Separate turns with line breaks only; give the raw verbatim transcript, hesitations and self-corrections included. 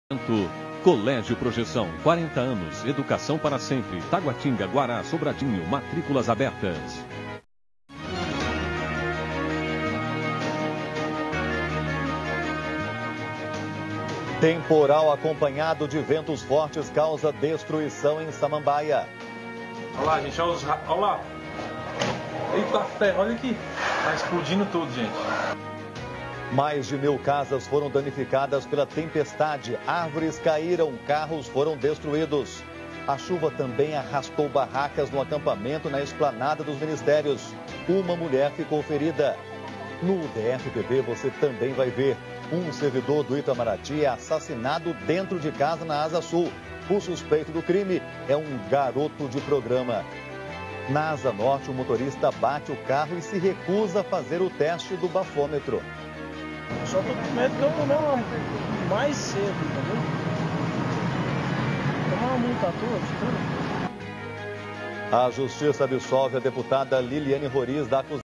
Colégio Projeção, quarenta anos, educação para sempre. Taguatinga, Guará, Sobradinho, matrículas abertas.
Temporal acompanhado de ventos fortes causa destruição em Samambaia.
Olha lá, gente, olha, os... olha lá. Eita ferro, olha aqui. Tá explodindo tudo, gente.
Mais de mil casas foram danificadas pela tempestade. Árvores caíram, carros foram destruídos. A chuva também arrastou barracas no acampamento na esplanada dos ministérios. Uma mulher ficou ferida. No D F P B você também vai ver. Um servidor do Itamaraty é assassinado dentro de casa na Asa Sul. O suspeito do crime é um garoto de programa. Na Asa Norte, o motorista bate o carro e se recusa a fazer o teste do bafômetro.
Só tô com medo que eu tomei uma mais cedo, entendeu? Tomar uma multa à toa,
A justiça absolve a deputada Liliane Roriz da acusação.